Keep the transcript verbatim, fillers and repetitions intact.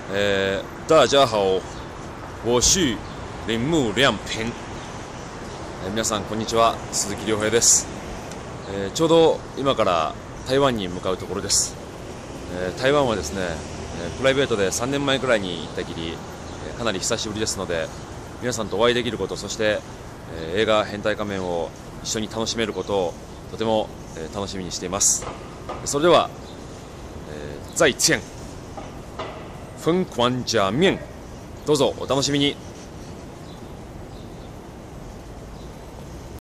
えー、大家好，我是铃木亮平。えー、皆さんこんにちは、鈴木亮平です。えー、ちょうど今から台湾に向かうところです。えー、台湾はですね、えー、プライベートでさんねんまえくらいに行ったきり、えー、かなり久しぶりですので、皆さんとお会いできること、そして、えー、映画変態仮面を一緒に楽しめることをとても、えー、楽しみにしています。それでは、えー、再见。疯狂假面、どうぞお楽しみに。